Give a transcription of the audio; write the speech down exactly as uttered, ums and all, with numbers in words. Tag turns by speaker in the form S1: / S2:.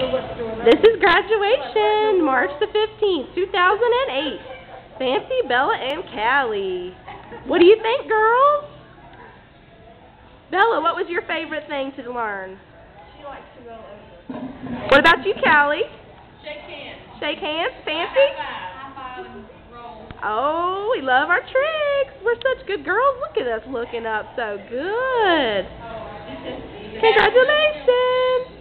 S1: This is graduation, March the fifteenth, two thousand eight. Fancy, Bella, and Cali. What do you think, girls? Bella, what was your favorite thing to learn?
S2: She likes to roll over.
S1: What about you, Cali?
S2: Shake hands.
S1: Shake hands? Fancy?
S2: High five and roll.
S1: Oh, we love our tricks. We're such good girls. Look at us looking up so good. Congratulations.